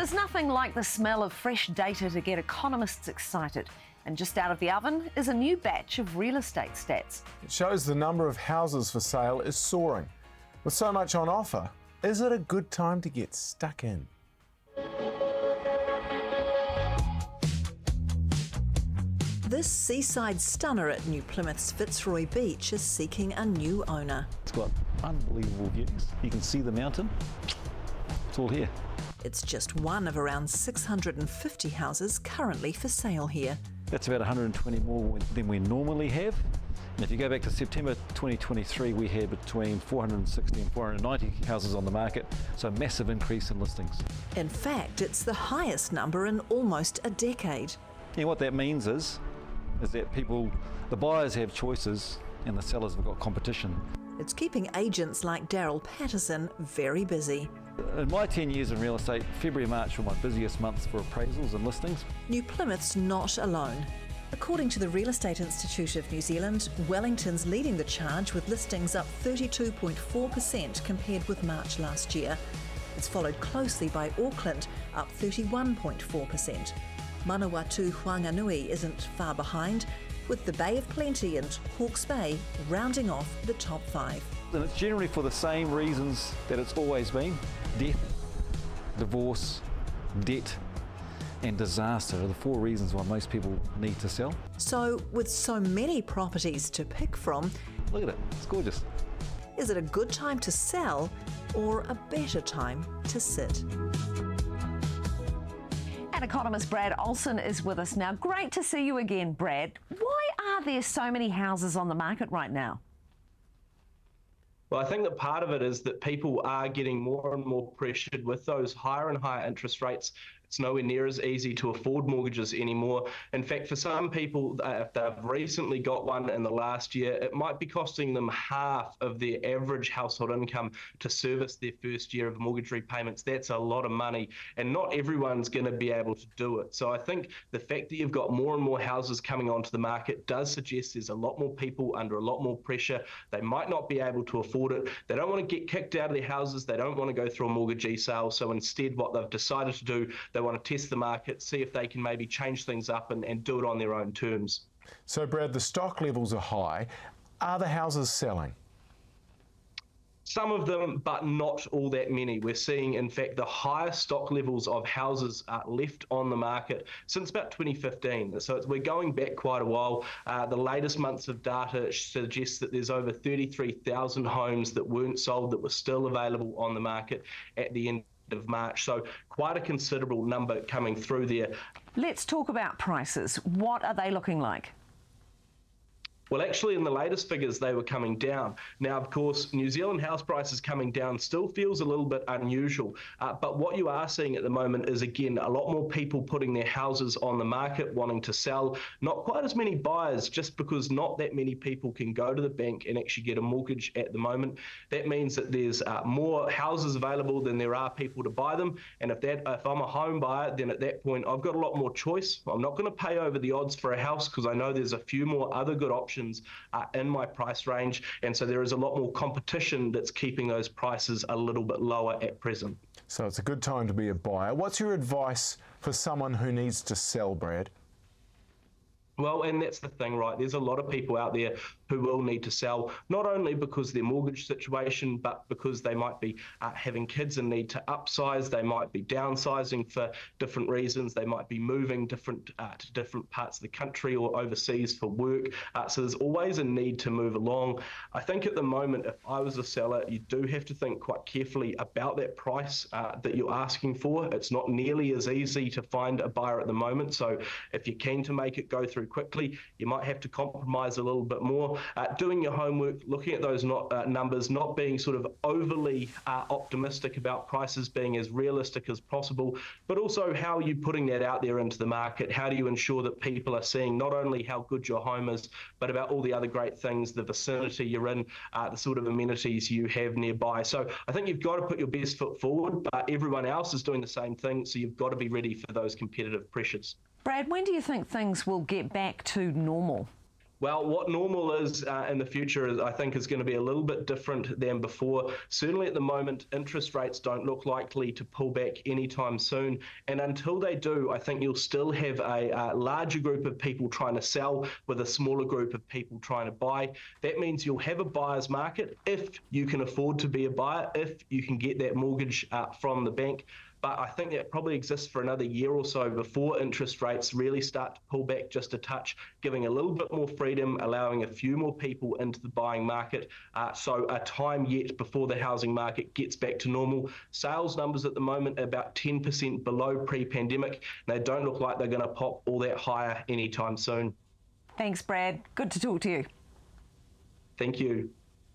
There's nothing like the smell of fresh data to get economists excited. And just out of the oven is a new batch of real estate stats. It shows the number of houses for sale is soaring. With so much on offer, is it a good time to get stuck in? This seaside stunner at New Plymouth's Fitzroy Beach is seeking a new owner. It's got unbelievable views. You can see the mountain. It's all here. It's just one of around 650 houses currently for sale here. That's about 120 more than we normally have. And if you go back to September 2023, we had between 460 and 490 houses on the market, so a massive increase in listings. In fact, it's the highest number in almost a decade. And what that means is that the buyers have choices and the sellers have got competition. It's keeping agents like Daryl Patterson very busy. In my 10 years in real estate, February and March were my busiest months for appraisals and listings. New Plymouth's not alone. According to the Real Estate Institute of New Zealand, Wellington's leading the charge with listings up 32.4% compared with March last year. It's followed closely by Auckland, up 31.4%. Manawatu Whanganui isn't far behind, with the Bay of Plenty and Hawke's Bay rounding off the top 5. And it's generally for the same reasons that it's always been. Death, divorce, debt and disaster are the 4 reasons why most people need to sell. So, with so many properties to pick from, look at it, it's gorgeous. Is it a good time to sell or a better time to sit? And Economist Brad Olsen is with us now. Great to see you again, Brad. Why are there so many houses on the market right now? Well, I think that part of it is that people are getting more and more pressured with those higher and higher interest rates. It's nowhere near as easy to afford mortgages anymore. In fact, for some people, if they've recently got one in the last year, it might be costing them half of their average household income to service their first year of mortgage repayments. That's a lot of money, and not everyone's going to be able to do it. So I think the fact that you've got more and more houses coming onto the market does suggest there's a lot more people under a lot more pressure. They might not be able to afford it. They don't want to get kicked out of their houses. They don't want to go through a mortgagee sale. So instead, what they've decided to do, they want to test the market, see if they can maybe change things up and do it on their own terms. So, Brad, the stock levels are high. Are the houses selling? Some of them, but not all that many. We're seeing, in fact, the highest stock levels of houses left on the market since about 2015. So we're going back quite a while. The latest months of data suggests that there's over 33,000 homes that weren't sold that were still available on the market at the end of March. So quite a considerable number coming through there. Let's talk about prices. What are they looking like? Well, actually, in the latest figures, they were coming down. Now, of course, New Zealand house prices coming down still feels a little bit unusual. But what you are seeing at the moment is, again, a lot more people putting their houses on the market, wanting to sell. Not quite as many buyers, just because not that many people can go to the bank and actually get a mortgage at the moment. That means that there's more houses available than there are people to buy them. And if I'm a home buyer, then at that point, I've got a lot more choice. I'm not going to pay over the odds for a house because I know there's a few more other good options in my price range, and so there is a lot more competition that's keeping those prices a little bit lower at present. So it's a good time to be a buyer. What's your advice for someone who needs to sell, Brad? Well, and that's the thing, right? There's a lot of people out there who will need to sell, not only because of their mortgage situation, but because they might be having kids and need to upsize. They might be downsizing for different reasons. They might be moving to different parts of the country or overseas for work. So there's always a need to move along. I think at the moment, if I was a seller, you do have to think quite carefully about that price that you're asking for. It's not nearly as easy to find a buyer at the moment. So if you're keen to make it go through quickly, you might have to compromise a little bit more. Doing your homework, looking at those numbers, not being sort of overly optimistic about prices, being as realistic as possible, but also how are you putting that out there into the market? How do you ensure that people are seeing not only how good your home is, but about all the other great things, the vicinity you're in, the sort of amenities you have nearby. So I think you've got to put your best foot forward, but everyone else is doing the same thing, so you've got to be ready for those competitive pressures. Brad, when do you think things will get back to normal? Well, what normal is in the future, I think, is going to be a little bit different than before. Certainly at the moment, interest rates don't look likely to pull back anytime soon. And until they do, I think you'll still have a larger group of people trying to sell with a smaller group of people trying to buy. That means you'll have a buyer's market if you can afford to be a buyer, if you can get that mortgage from the bank. But I think that probably exists for another year or so before interest rates really start to pull back just a touch, giving a little bit more freedom, allowing a few more people into the buying market. So a time yet before the housing market gets back to normal. Sales numbers at the moment are about 10% below pre-pandemic. They don't look like they're going to pop all that higher anytime soon. Thanks, Brad. Good to talk to you. Thank you.